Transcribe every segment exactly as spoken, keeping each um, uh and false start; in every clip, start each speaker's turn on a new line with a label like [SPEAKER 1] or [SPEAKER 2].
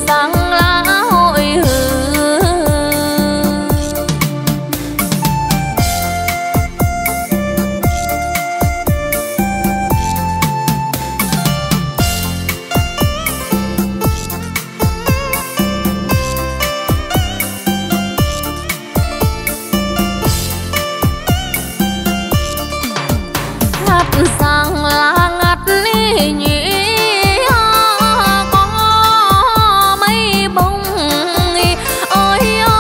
[SPEAKER 1] giăng lá hội hừ. Ngắt giăng lá ngắt ly nhị có mấy bông ôi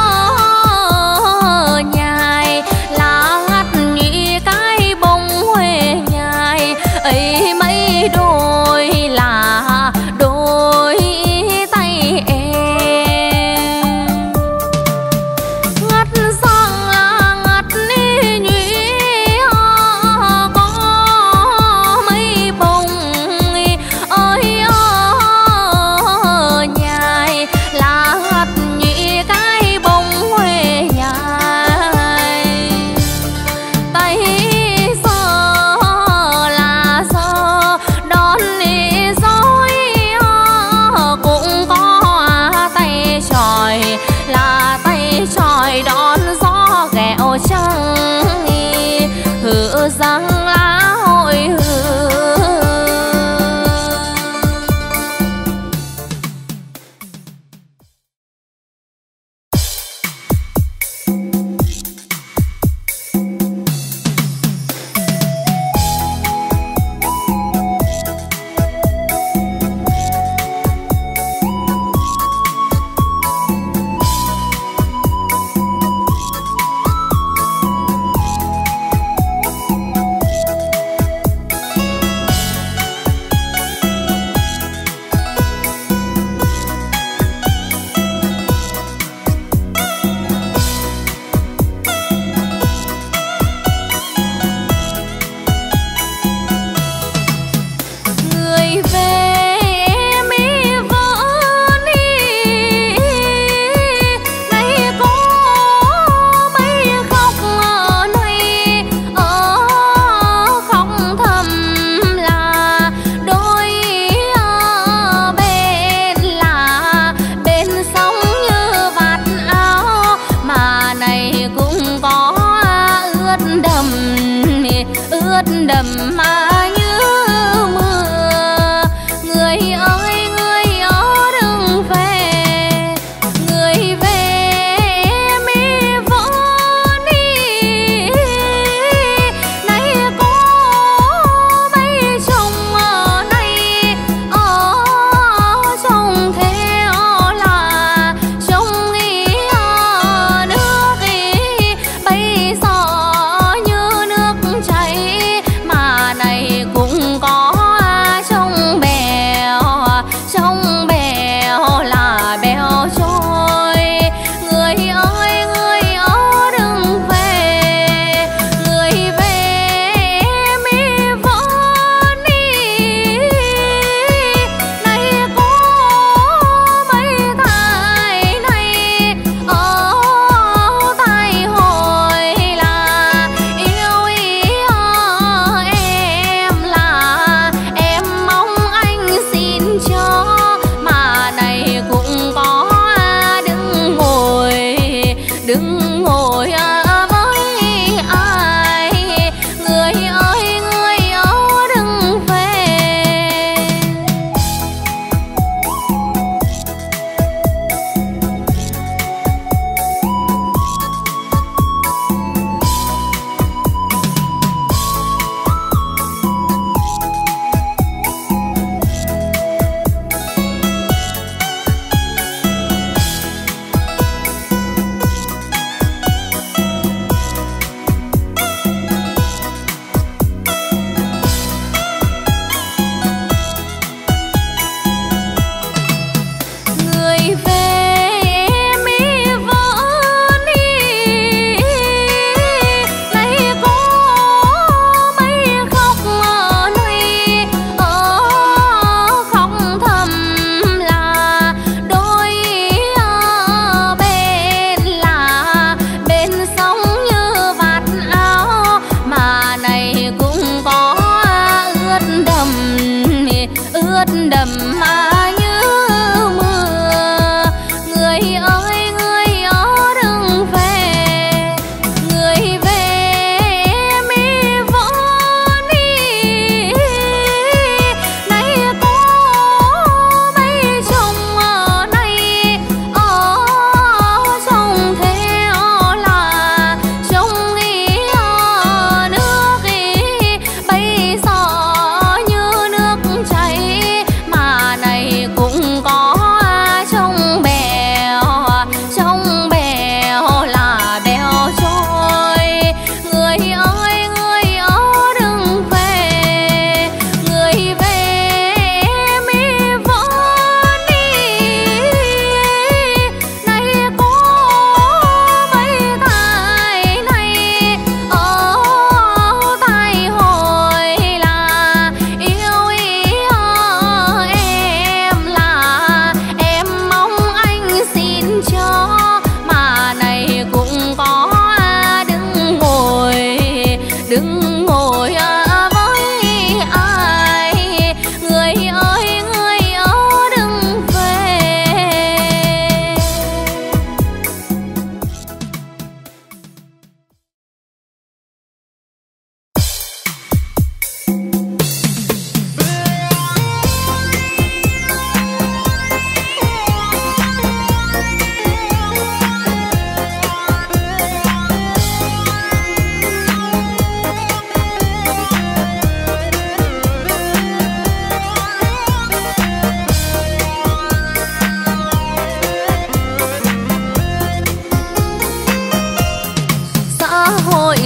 [SPEAKER 1] ôi nhài lá ngắt nhị cái bông huệ nhài ấy mấy đôi là đôi tay em. Ngắt giăng lá ngắt ly nhị có mấy bông ôi ôi nhài lá ngắt nhị cái bông huệ nhài tay giơ là giơ đón đi dối cũng có tay tròi là tay tròi đón gió ghẹo trăng hự giăng lá hội hừ. Người về em ý vỡ đi này có mấy khóc ở đây ở khóc thầm là đôi ở bên là bên sóng như vạt áo mà này cũng có ướt đầm ướt đầm mà như mưa. Người ơi người ở đừng về người về em ý vỡ đi này có mấy chồng ở đây ở chồng thế là chồng ý ở nước ý bây giờ như nước chảy mà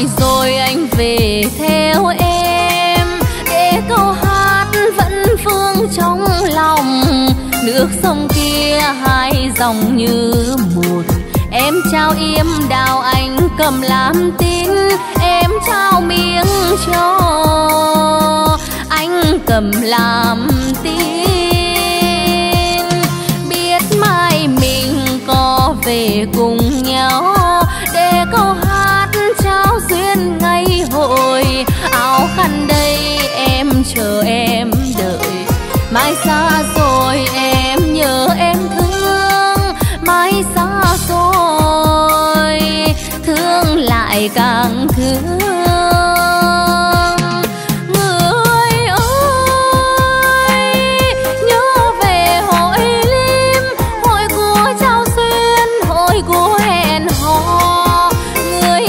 [SPEAKER 1] hội rồi anh về theo em, để câu hát vẫn vương trong lòng. Nước sông kia hai dòng như một, em trao yếm đào anh cầm làm tín, em trao miếng cho anh cầm làm tín. Biết mai mình có về cùng nhau, để câu hát trao duyên ngày hội. Áo khăn đây em chờ em đợi, mai xa rồi em nhớ em thương, mai xa rồi thương lại càng thương. Người ơi nhớ về hội lim, hội của trao duyên, hội của hẹn hò. Người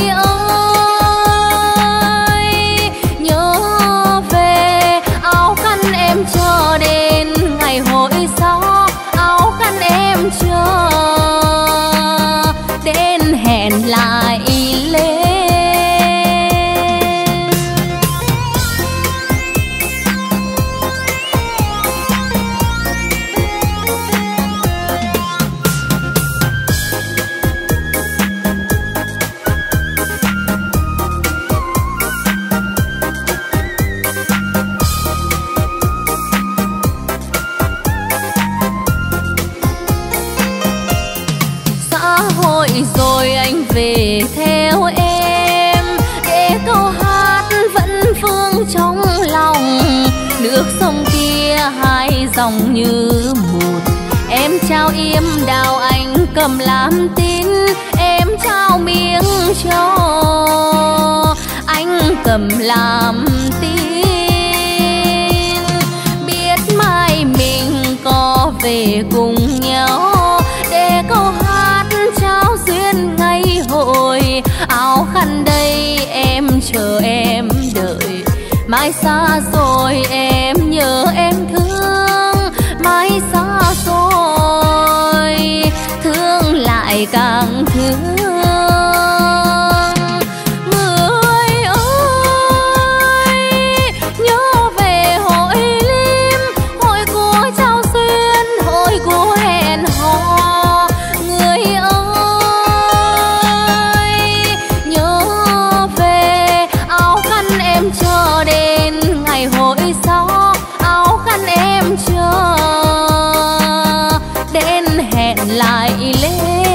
[SPEAKER 1] ơi nhớ về áo khăn em chờ đến ngày hội sau, áo khăn em chờ đến hẹn lại lên. Xã hội rồi anh về theo em, để câu hát vẫn vương trong lòng. Nước sông kia hai dòng như một, em trao yếm đào anh cầm làm tín, em trao miếng cho anh cầm làm tín. Biết mai mình có về cùng nhau, để câu hát trao duyên ngày hội. Áo khăn đây em chờ em đợi, mai xa rồi em nhớ em thương, mai xa rồi thương lại càng thương. Người ơi nhớ về hội lim, hội của trao duyên, hội của hẹn hò. Người ơi nhớ về áo khăn em chờ đến ngày hội sau, áo khăn em chờ đến hẹn lại lên.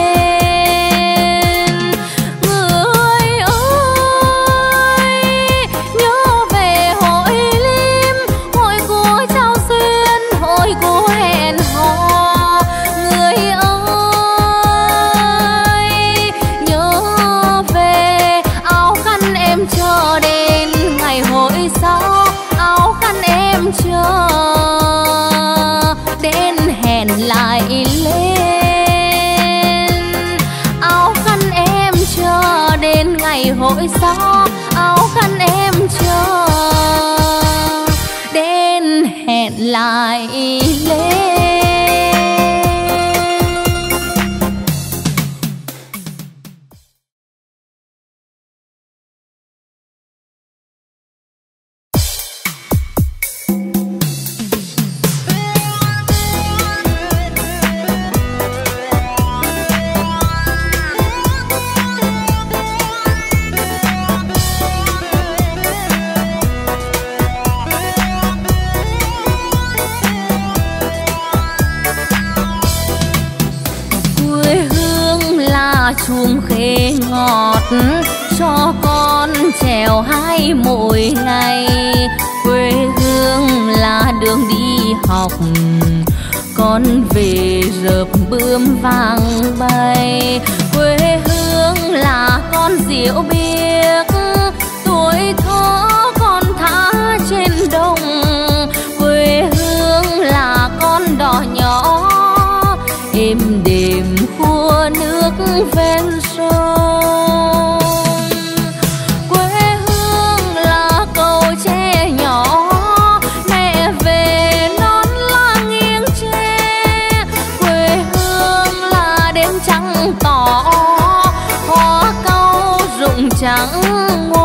[SPEAKER 1] Người ơi nhớ về hội lim, hội của trao duyên, hội của hẹn hò. Người ơi nhớ về áo khăn em chờ đến ngày hội sau, áo khăn em chờ đến hẹn lại lên. Áo khăn em chờ đến ngày hội sau, áo khăn em chờ đến hẹn lại lên. Chuông khê ngọt cho con trèo hai mỗi ngày. Quê hương là đường đi học, con về rợp bướm vàng bay. Quê hương là con diệu biếc, tuổi thơ con thả trên đồng. Quê hương là con đò nhỏ êm đềm khua nước ven sông. Quê hương là cầu tre nhỏ, mẹ về non la nghiêng tre. Quê hương là đêm trăng tỏ, hoa cau rụng trắng.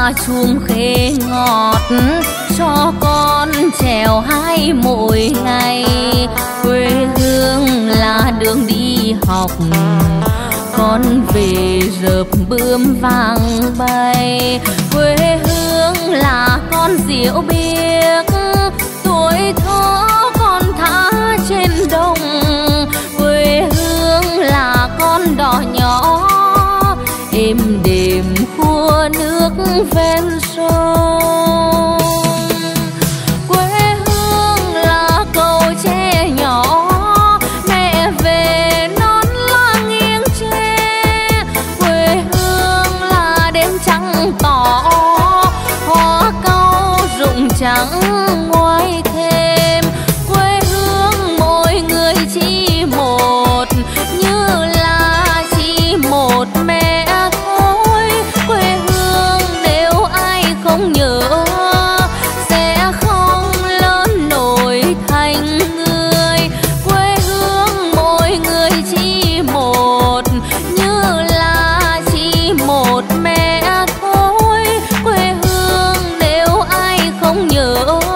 [SPEAKER 1] pha chum khế ngọt cho con trèo hai mỗi ngày. Quê hương là đường đi học, con về rợp bướm vàng bay. Quê hương là con diệu biếc, tuổi thơ con thả trên đồng. Quê hương là con đò nhỏ êm đềm khua nước ven sông. Quê hương là cầu tre nhỏ mẹ về non la nghiêng tre. Quê hương là đêm trăng tỏ hoa cau rụng trắng ngoài thêm. Quê hương mỗi người chỉ một như là chỉ một mẹ thôi. Quê hương nếu ai không nhớ sẽ không lớn nổi thành người. Quê hương mỗi người chỉ một như là chỉ một mẹ thôi. Quê hương nếu ai không nhớ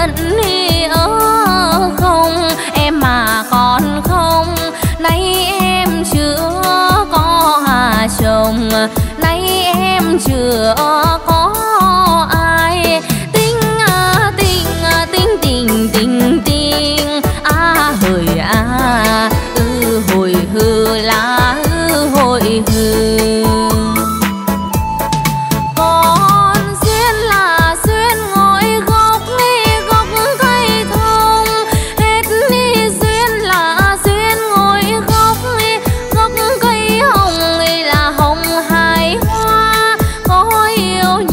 [SPEAKER 1] vẫn đi ở không em mà còn không, nay em chưa có hà chồng, nay em chưa có ai. Tình à tình à tình tình tình tình à hồi à ư hồi hư là ư hồi hư. Còn duyên là duyên ngồi gốc đi gốc cây thông, hết đi duyên là duyên ngồi gốc đi gốc cây hồng là hồng hai hoa. Có yêu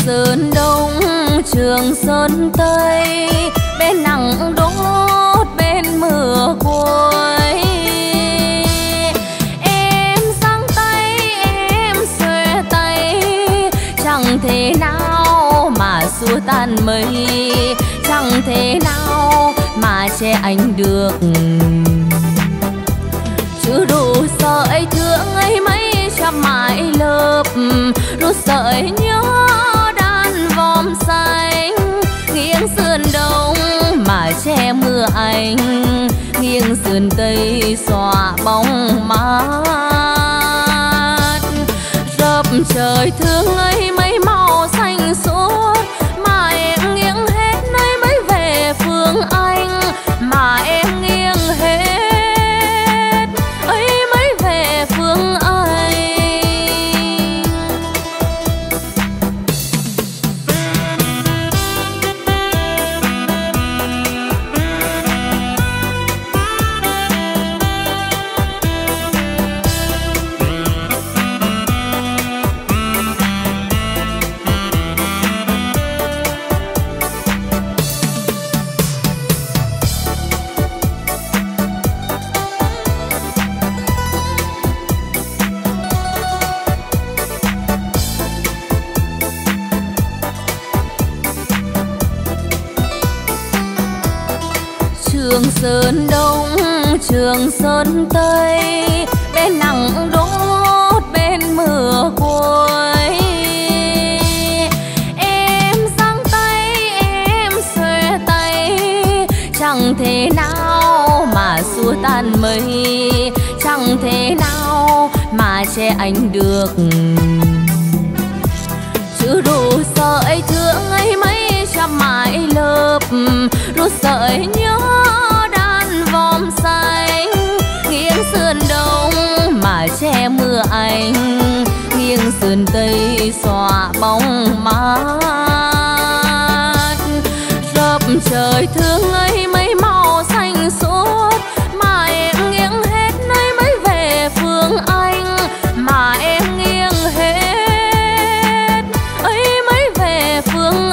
[SPEAKER 1] Sơn Đông Trường Sơn Tây, bên nắng đốt bên mưa cuối. Em giang tay em xuề tay, chẳng thể nào mà xua tan mây, chẳng thể nào mà che anh được. Chứ đủ sợi thương ấy mấy trăm mãi lớp, đủ sợi nhớ đan vòm xanh. Nghiêng sườn đông mà che mưa anh, nghiêng sườn tây xòa bóng mát. Rập trời thương ấy mấy màu xanh suốt, mà em nghiêng hết nơi mới về phương Anh. Mà em nghiêng hết ấy mới về phương Anh. Trường Sơn Đông Trường Sơn Tây, bên nắng đốt bên mưa cuối. Em giang tay em xuề tay, chẳng thể nào mà xua tan mây, chẳng thể nào mà che anh được. Chứ đủ sợi thương ấy mấy trăm mãi lớp, đủ sợi nhớ đan vòm xanh. Nghiêng sườn đông mà che mưa anh, nghiêng sườn tây xòa bóng mát. Rập trời thương ấy mấy màu xanh suốt, mà em nghiêng hết nơi mới về phương Anh. Mà em nghiêng hết ấy mới về phương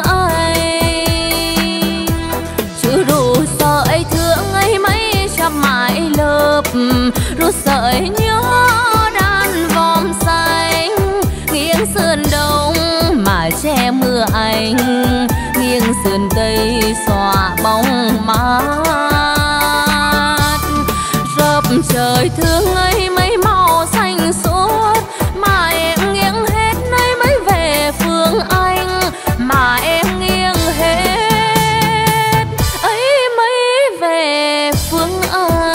[SPEAKER 1] Anh. Chứ đủ sợi thương ấy mấy trăm mãi lớp, đủ sợi nhớ đan vòm xanh. Nghiêng sườn đông mà che mưa anh, nghiêng sườn tây xòa bóng mát. Rập trời thương ấy mấy màu xanh suốt, mà em nghiêng hết nơi mới về phương Anh. Mà em nghiêng hết ấy mới về phương Anh.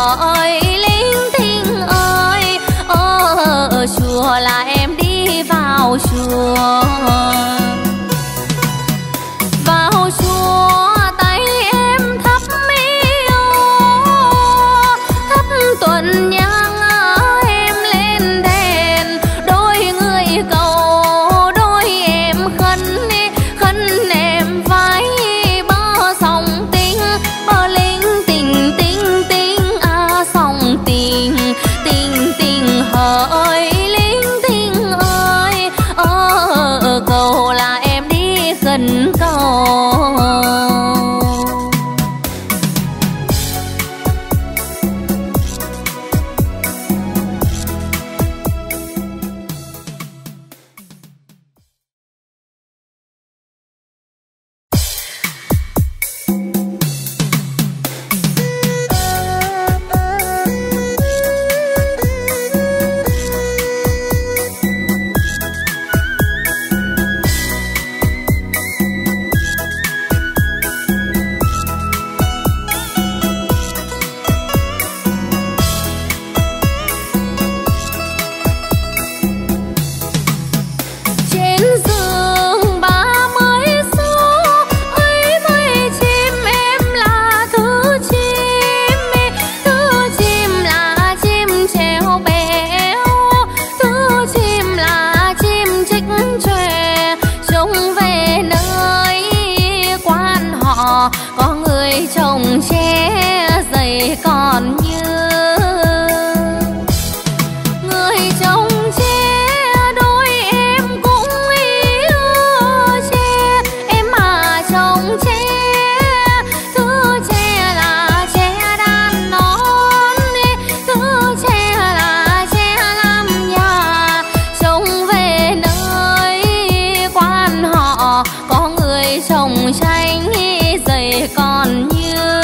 [SPEAKER 1] hỡi linh tinh ơi, ở chùa là em đi vào chùa. Vào chùa tay em thắp miêu, thắp tuần nhang em lên đèn, đôi người cầu đôi em khấn, khấn em vai bờ sông tinh, bờ linh tình tinh tinh à sông tình tình tình hỡi linh tinh ơi, ở cầu là em đi khấn cầu. Có người trồng tre dày còn như người trồng tre, đôi em cũng yêu tre, em mà trồng tre, thứ tre là tre đan non, thứ tre là tre làm nhà, trông về nơi quan họ có người trồng chanh dày còn như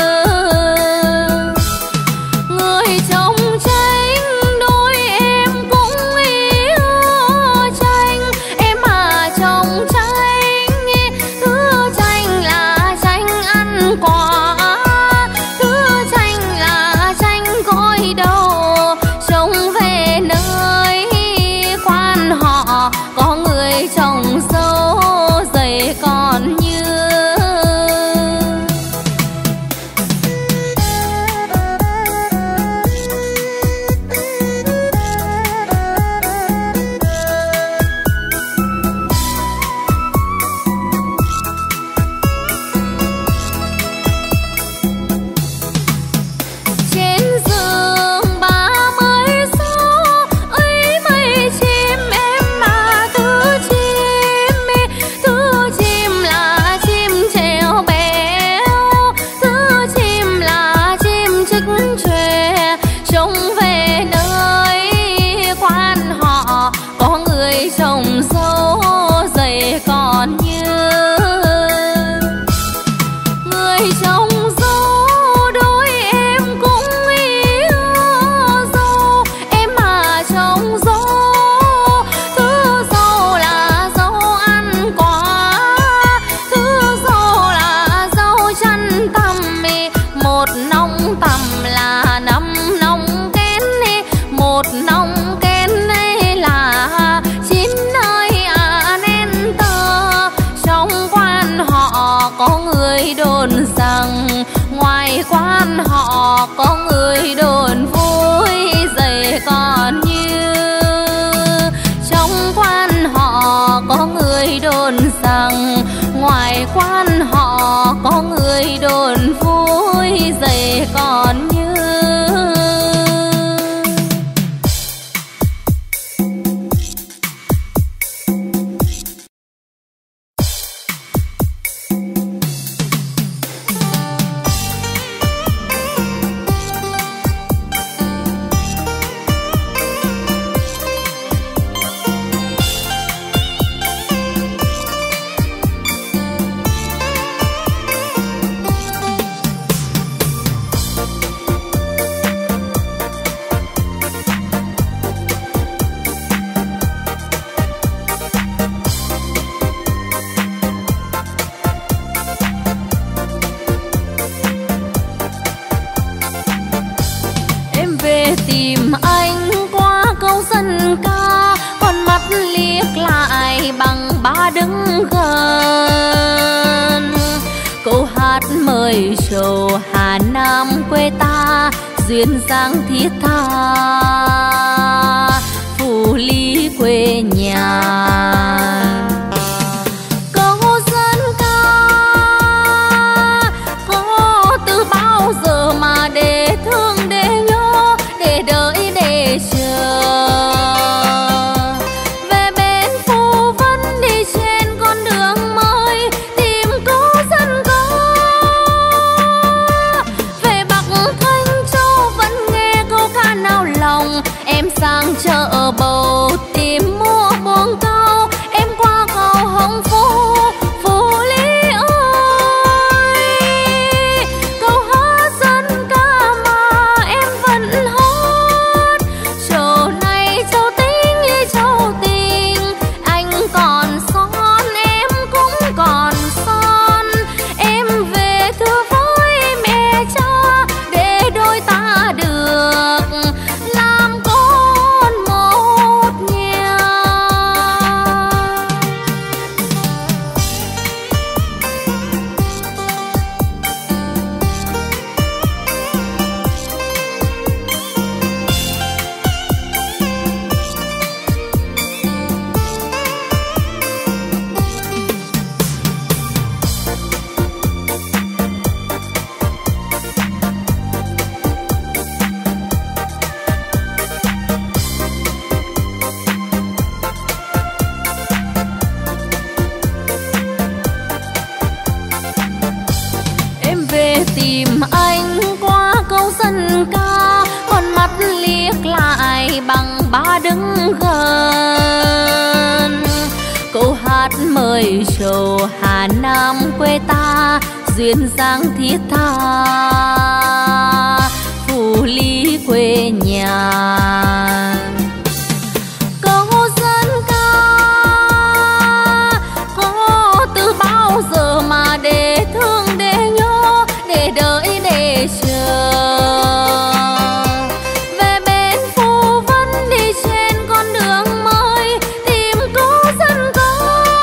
[SPEAKER 1] người trồng chanh, đôi em cũng yêu chanh, em mà trồng chanh, thứ chanh là chanh ăn quả, thứ chanh là chanh gội đầu, trông về nơi quan họ có người trồng dâu dày còn như. Trồng dâu dày còn như người trồng dâu, đôi em cũng yêu dâu, em mà trồng dâu, thứ dâu là dâu ăn quả, thứ dâu là dâu chăn tằm, một nòng tằm là năm nòng kén, một nòng kén là chín nơi à nên tơ. Trong quan họ có người đồn rằng, ngoài quan họ có người đồn vui dày còn như. Trong quan họ có người đồn rằng, ngoài quan họ có người đồn vui dày còn như. tìm anh qua câu dân ca, con mắt liếc lại bằng ba đứng gần. Câu hát mời trầu Hà Nam quê ta, duyên dáng thiết tha Phù Lý quê nhà. Câu dân ca có từ bao giờ mà để thương để nhớ, để đợi để chờ. Về bên Phù Vân đi trên con đường mới, tìm câu dân ca. Về Bắc Thanh Châu vẫn nghe câu ca nao lòng, em sang chợ Bầu tìm mua buông cao, em qua cầu Hồng Phú, Phú Lý ơi. Câu hát dân ca mà em vẫn hát, châu này châu tính như châu tình, anh còn son em cũng còn son. Em về thưa với mẹ cha để đôi ta được làm con một nhà. Em về tìm anh qua câu dân ca, con mắt liếc lại bằng ba đứng gần. Câu hát mời trầu Hà Nam quê ta, duyên dáng thiết tha Phù Lý quê nhà. Câu dân ca có từ bao giờ mà để thương để nhớ, để đợi để chờ. Về bên Phù Vân đi trên con đường mới, tìm câu dân ca.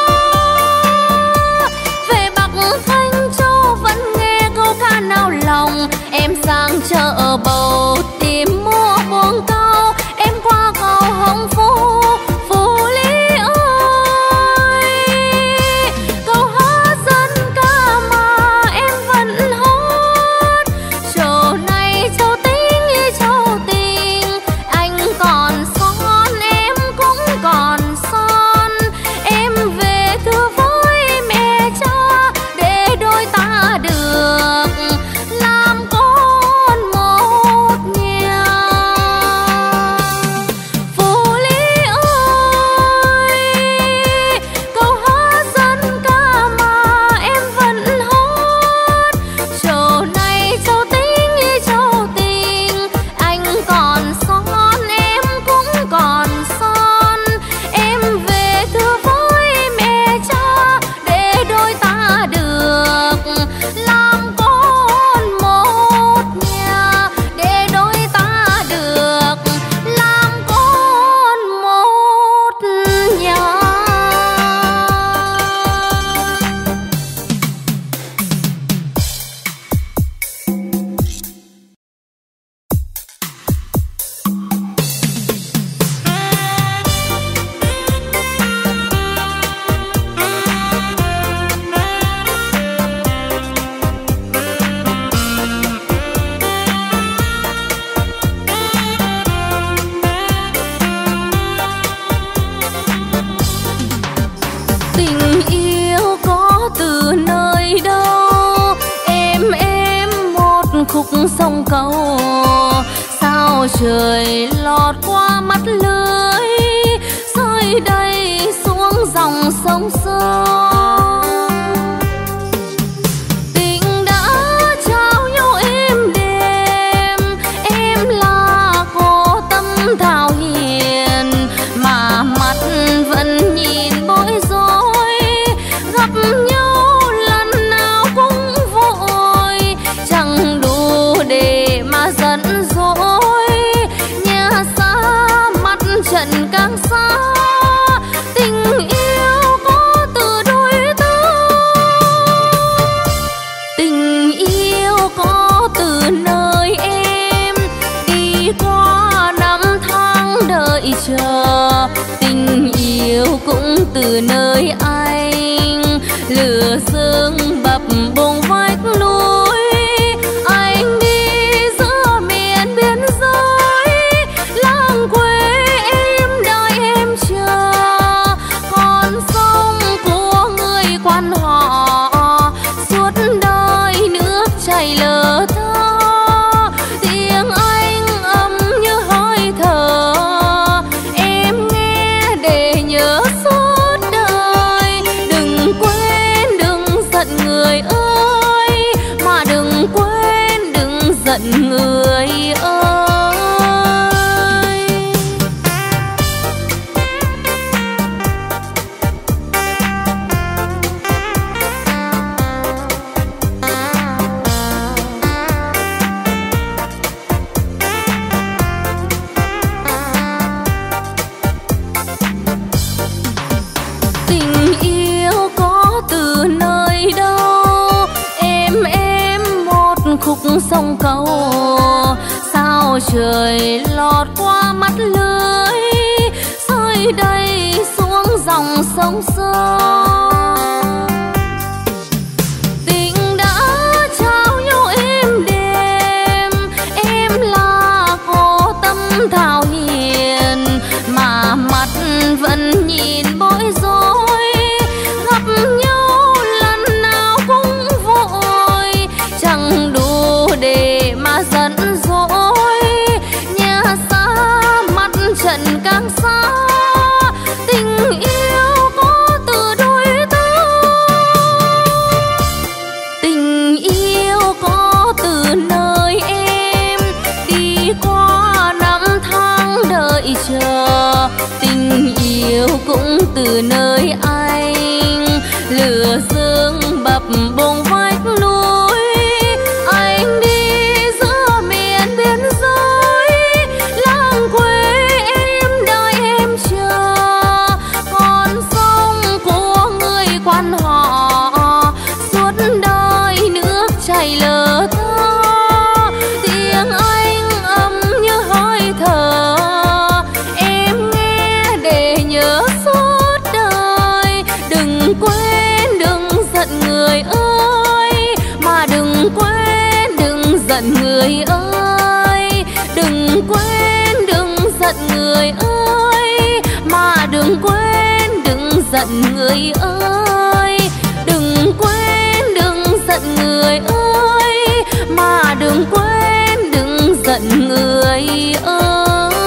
[SPEAKER 1] Về Bắc Thanh Châu vẫn nghe câu ca nao lòng, em sang chợ Bầu tìm mua buông cao, em qua cầu Hồng Phú, Phú Lý ơi. Câu hát dân ca mà em vẫn hát, châu này châu tính như châu tình, anh còn son em cũng còn son. Em về thưa với mẹ cha để đôi ta được làm con một nhà. Phú Lý ơi, câu hát dân ca mà em vẫn hát, châu này châu tính như châu tình, anh còn son em cũng còn son. Em về thưa với mẹ cha để đôi ta được làm con một nhà, để đôi ta được làm con một nhà. Tình yêu có từ nơi đâu, em em một khúc sông cầu, sao trời lọt qua mắt lưới, rơi đây xuống dòng sông sâu. Tình đã trao nhau êm đềm, em là cô tâm thảo hiền, mà mắt vẫn nhìn bối rối, gặp nhau lần nào cũng vội, chẳng đủ để mà giận dỗi. từ nơi anh. Lửa sương bập bùng vách núi, anh đi giữa miền biên giới. Làng quê em đợi em chờ, con sông của người quan họ suốt đời nước chảy lờ thơ. Tiếng anh ấm như hơi thở, em nghe để nhớ suốt đời. Đừng quên đừng giận người ơi, mà đừng quên đừng giận người ơi. Tình yêu có từ nơi đâu, em em một khúc sông cầu. Sao trời lọt qua mắt lưới, rơi đầy xuống dòng sông sâu. Tình đã trao nhau êm đềm, em là cô tâm thảo hiền, mà mắt vẫn nhìn bối rối. Gặp nhau lần nào cũng vội, chẳng đủ để mà giận dỗi. Nhà xa mắt trận càng xa, tình yêu có từ đôi ta. Tình yêu có từ nơi em, đi qua năm tháng đợi chờ. Tình yêu cũng từ nơi anh, lửa sương bập bùng vách núi. Anh đi giữa miền biên giới, làng quê em đợi em chờ. Con sông của người quan họ suốt đời nước chảy lờ thơ. Tiếng anh ấm như hơi thở, em nghe để nhớ suốt đời. Đừng quên đừng giận người ơi, mà đừng quên đừng giận người ơi. Đừng quên đừng giận người ơi, mà đừng quên đừng giận người ơi. Đừng quên đừng giận người ơi, mà đừng quên đừng giận người ơi.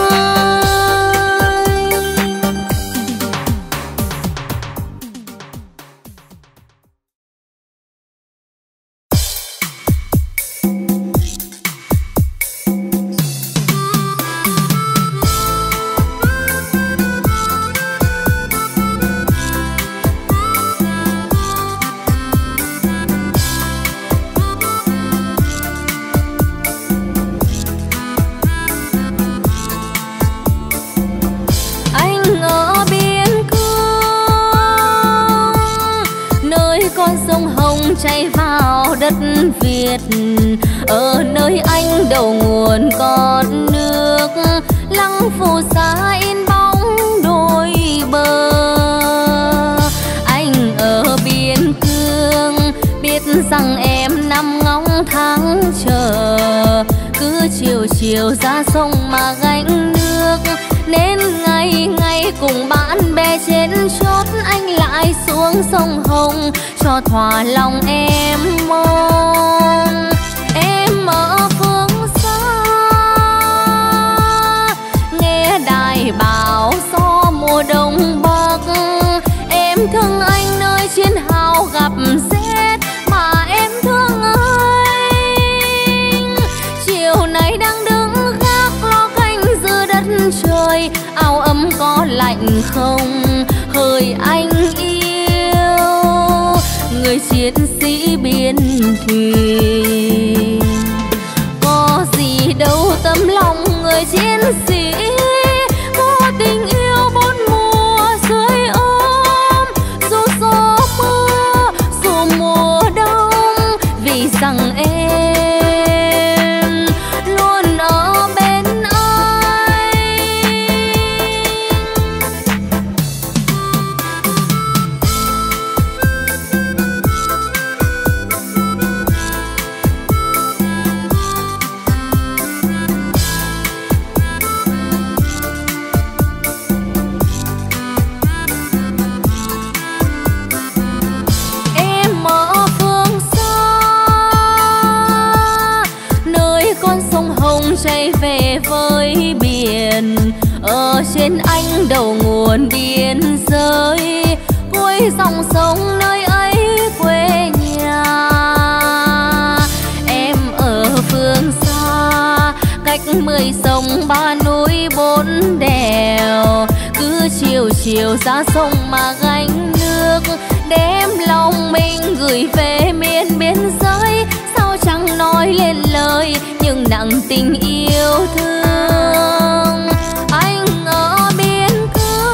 [SPEAKER 1] Chảy vào đất Việt, ở nơi anh đầu nguồn con nước. Lăng phù sa in bóng đôi bờ, anh ở biên cương biết rằng em nằm ngóng tháng chờ. Cứ chiều chiều ra sông mà gánh nước, nên ngày ngày cùng bạn bè trên chốt anh lại xuống sông Hồng cho thỏa lòng em mong. Em ở phương xa nghe đài báo gió mùa đông bắc. Em thương anh nơi chiến hào gặp rét, mà em thương anh chiều nay đang đứng gác lo canh giữa đất trời. Áo ấm có lạnh không hỡi anh yêu, người chiến sĩ biên thùy. Có gì đâu tấm lòng người chiến sĩ, có tình yêu bốn mùa dưới ôm. Dù gió mưa dù mùa đông, vì rằng em luôn ở bên anh. sông chảy về với biển, ở trên anh đầu nguồn biên giới, cuối dòng sông nơi ấy quê nhà. Em ở phương xa cách mười sông ba núi bốn đèo, cứ chiều chiều ra sông mà gánh nước, đem lòng mình gửi về miền biên giới. Sao chẳng nói lên lời nhưng nặng tình yêu thương. Anh ở biên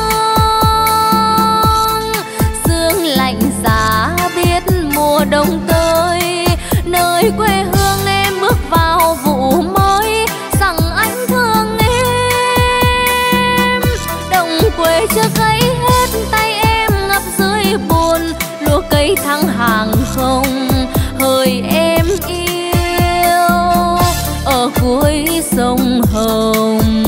[SPEAKER 1] cương, sương lạnh giá biết mùa đông tới, nơi quê hương em bước vào vụ mới, rằng anh thương em. Đồng quê chưa cấy hết tay em ngập dưới buồn, lúa cây thăng hàng không hỡi em yêu, ở cuối sông Hồng.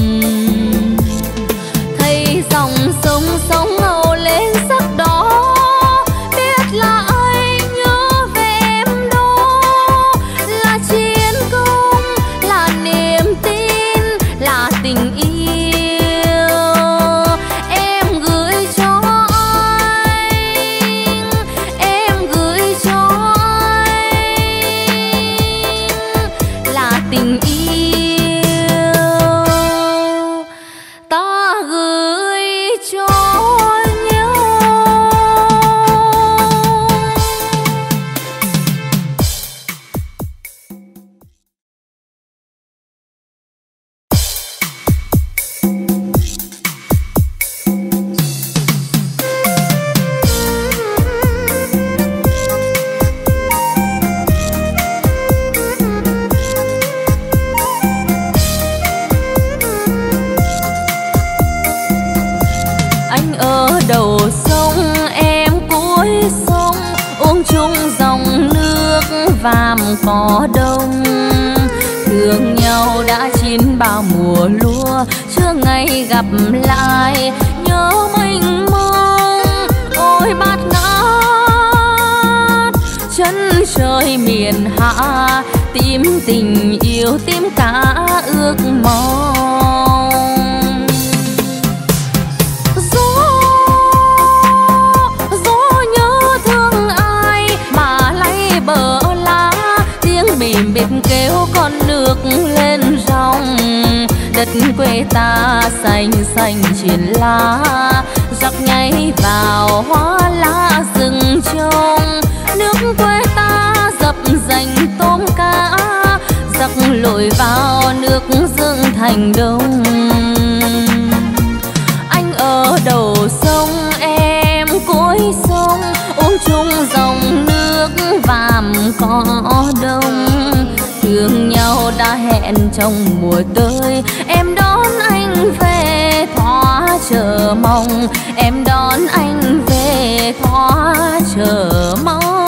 [SPEAKER 1] Thấy dòng sông sóng âu lên sắc đỏ, biết là anh nhớ về em đó, là chiến công, là niềm tin, là tình yêu. Em gửi cho anh, em gửi cho anh, là tình yêu ta gửi cho nhau. Anh ở đầu sông em cuối sông, uống chung dòng nước vàm cỏ đông. Thương nhau đã chín bao mùa lúa, chưa ngày gặp lại nhớ mênh mông. Ôi bát ngát chân trời miền hạ, tím tình yêu tím cả ước mong. Bìm bịp kêu con nước lên ròng, đất quê ta xanh xanh trên lá, giặc nhảy vào hoa lá rừng trông. Nước quê ta dập dành tôm cá, giặc lội vào nước dựng thành đông. Anh ở đầu sông em cuối sông, uống chung dòng nước vàm cỏ đông. Thương nhau đã hẹn trong mùa tới, em đón anh về thỏa chờ mong, em đón anh về thỏa chờ mong.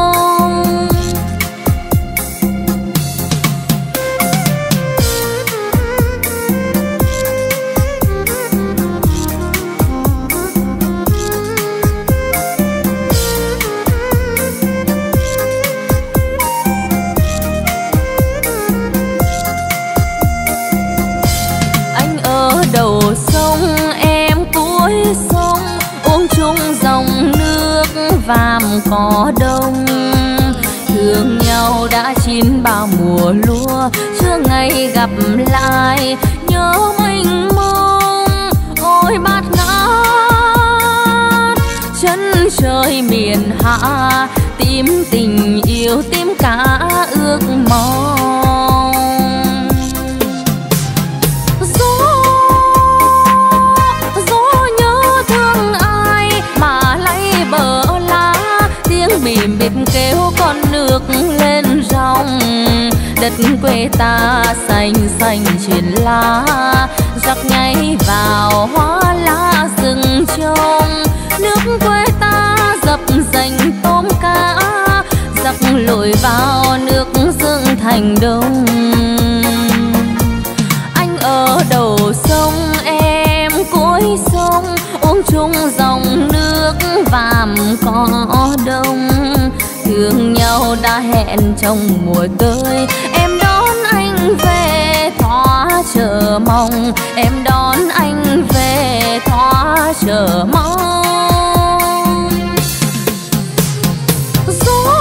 [SPEAKER 1] Đầu sông em cuối sông, uống chung dòng nước vàm cỏ đông. Thương nhau đã chín bao mùa lúa, chưa ngày gặp lại nhớ mênh mông. Ôi bát ngát chân trời miền hạ, tím tình yêu tím cả ước mong. Bìm bịp kêu con nước lên ròng, đất quê ta xanh xanh trên lá, giặc nhảy vào hoa lá rừng trông. Nước quê ta dập dành tôm cá, giặc lội vào nước dựng thành đông. Anh ở đầu sông em cuối sông, uống chung dòng nước vàm cỏ đông. Thương nhau đã hẹn trong mùa tới, em đón anh về thỏa chờ mong, em đón anh về thỏa chờ mong. Gió,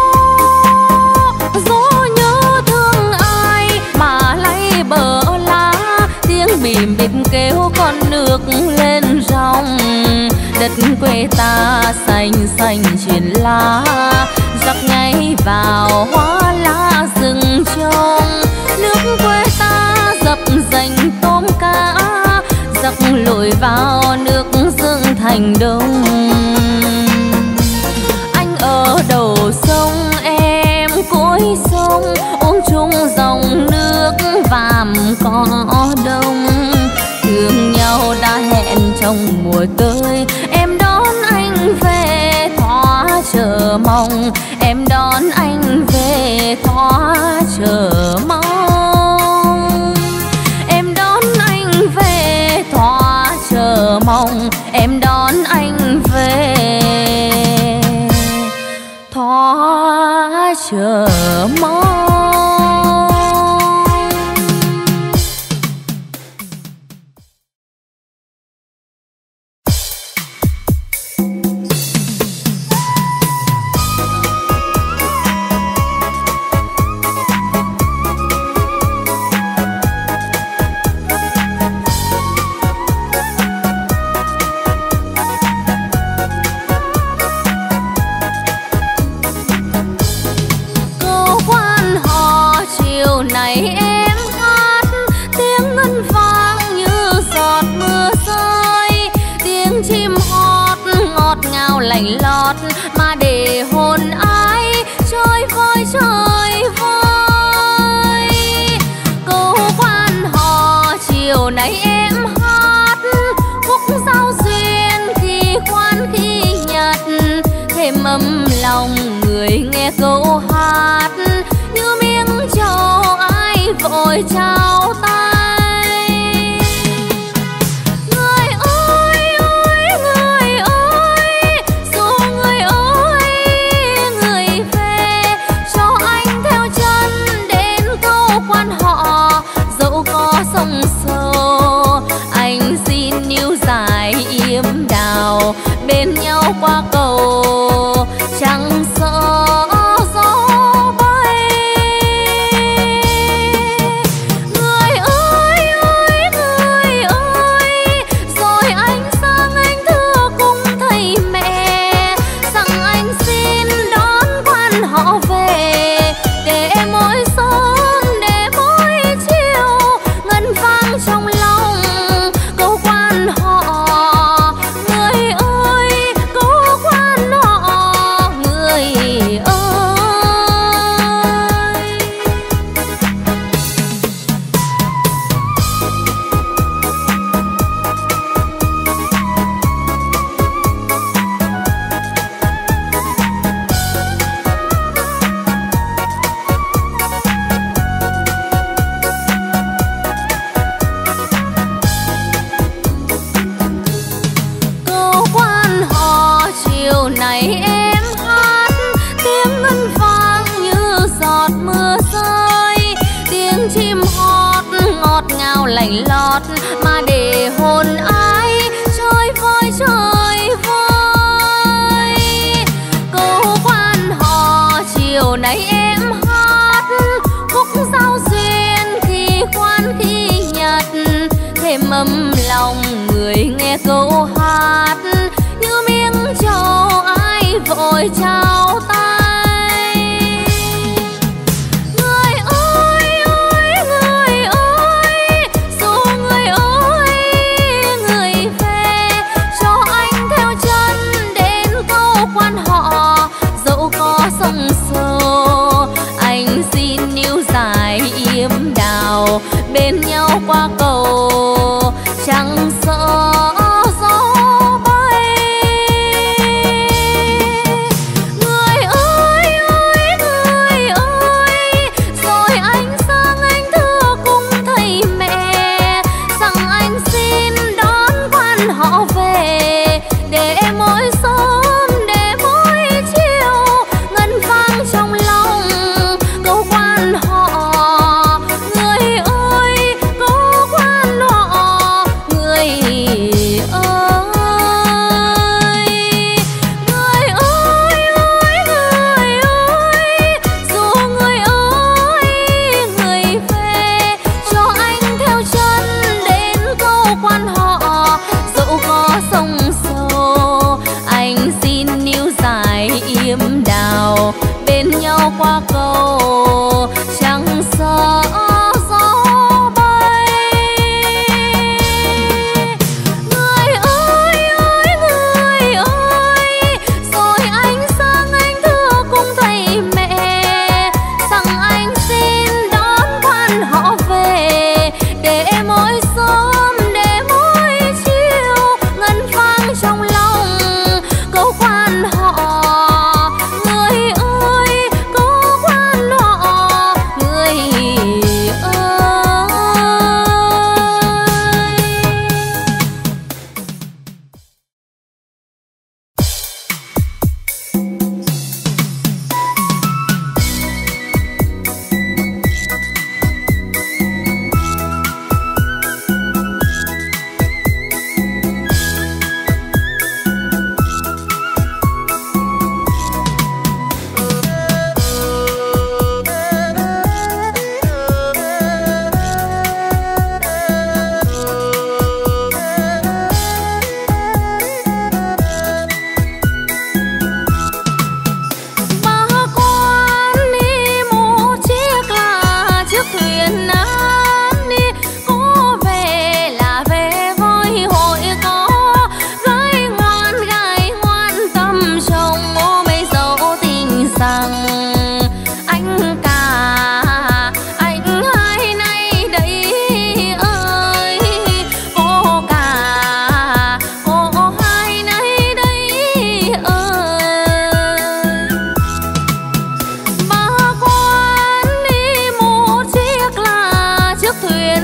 [SPEAKER 1] gió nhớ thương ai mà lấy bờ lá, tiếng bìm bịp kêu con nước lên ròng. Đất quê ta xanh xanh trên lá, giặc nhảy vào hoa lá rừng trông. Nước quê ta dập dành tôm cá, giặc lội vào nước dựng thành đông. Anh ở đầu sông em cuối sông, uống chung dòng nước vàm cỏ đông. Thương nhau đã hẹn trong mùa tươi, em đón anh về thỏa chờ mong, em đón anh về thỏa chờ mong. Em đón anh về thỏa chờ mong, em đón anh về thỏa chờ mong. Lạnh lót mà để hồn ai chơi vơi chơi vơi. Câu quan hò chiều nay em hát, khúc giao duyên khi khoan khi nhật. Thêm ấm lòng người nghe câu hát, như miếng trầu ai vội trao tay. Sông sâu anh xin níu dài yếm đào, bên nhau qua cầu chẳng sợ gió bay. Người ơi ơi người ơi, rồi anh sang anh thưa cùng thầy mẹ rằng anh xin đón quan họ về, để mỗi sớm để mỗi chiều vang trong lòng câu quan họ. Người ơi câu quan họ, người ơi. Này em hát tiếng ngân vang như giọt mưa rơi, tiếng chim hót ngọt ngào lạnh lót mà để hồn ai chơi vơi chơi vơi. Câu quan hò chiều nay em hát, khúc giao duyên khi khoan khi nhật. Thêm ấm lòng người nghe câu hát, như miếng trầu ai vội trao tay. Người ơi ơi người ơi, dù người ơi người về, cho anh theo chân đến câu quan họ. Dẫu có sông sâu anh xin níu dài yếm đào, bên nhau qua cầu chẳng sợ gió bay. Người ơi ơi người ơi, rồi anh sang anh thưa cùng thầy mẹ rằng anh xin đón quan họ về, để mỗi sớm để mỗi chiều ngân vang trong lòng câu quan họ. Người ơi câu quan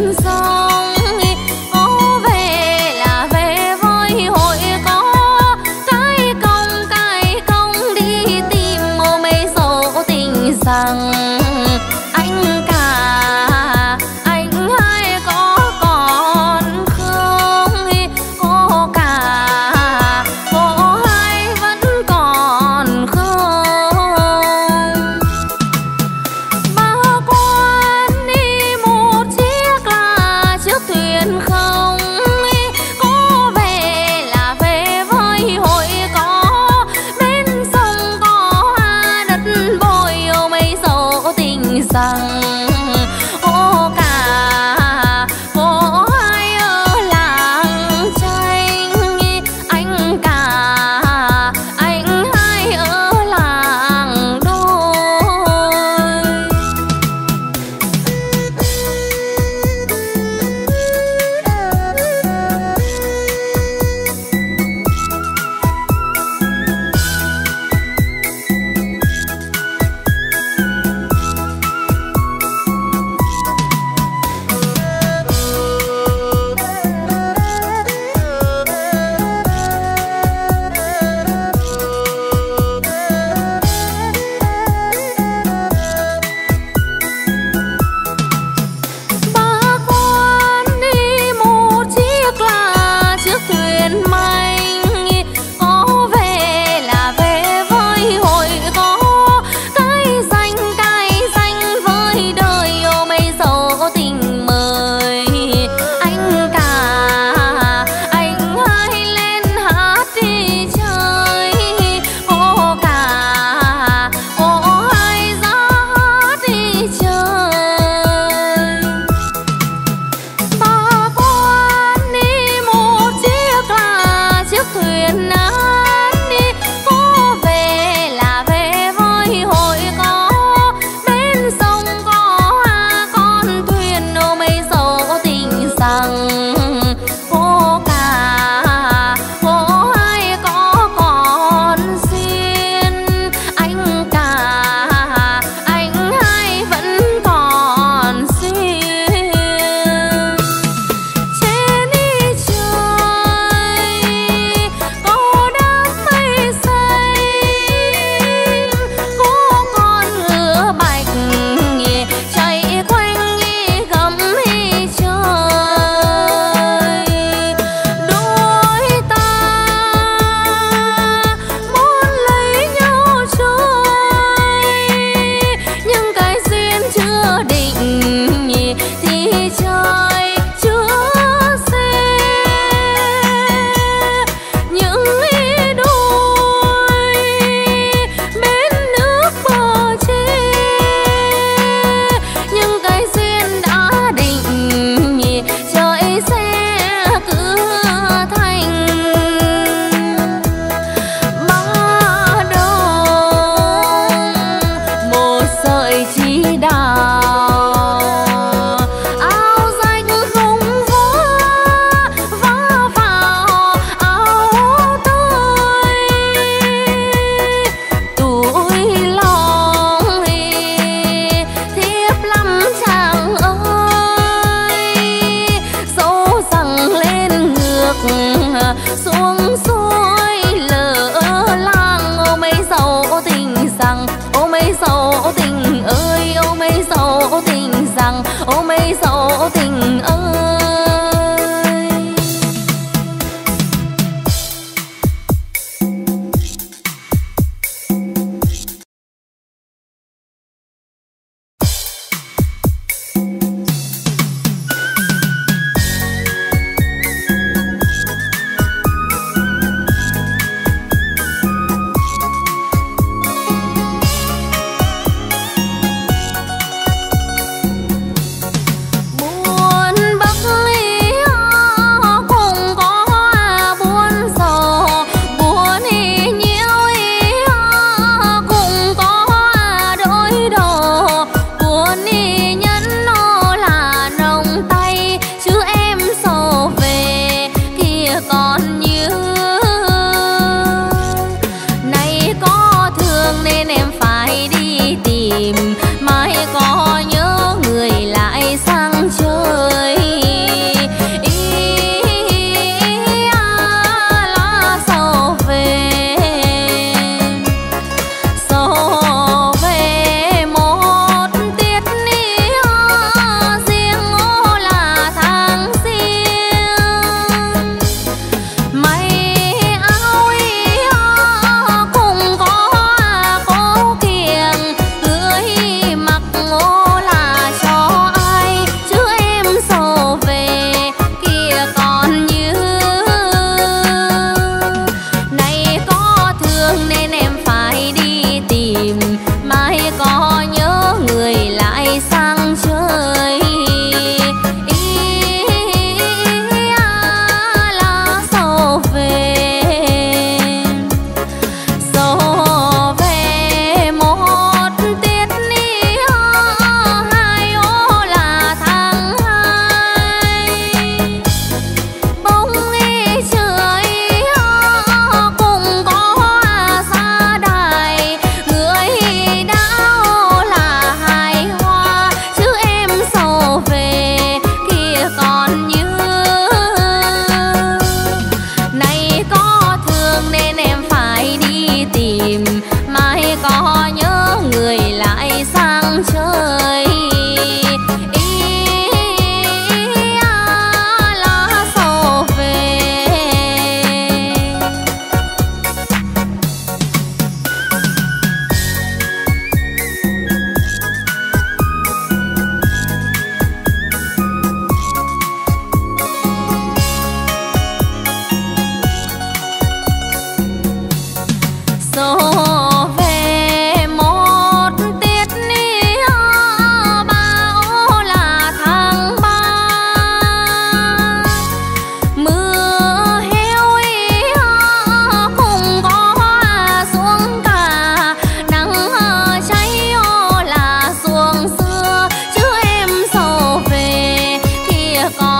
[SPEAKER 1] bên sông. Có về là về với hội có cái công cái công đi tìm ô mấy dấu tình rằng anh cả anh hai có còn không, có cả có hai vẫn còn không. Bà quan đi một chiếc lá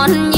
[SPEAKER 1] còn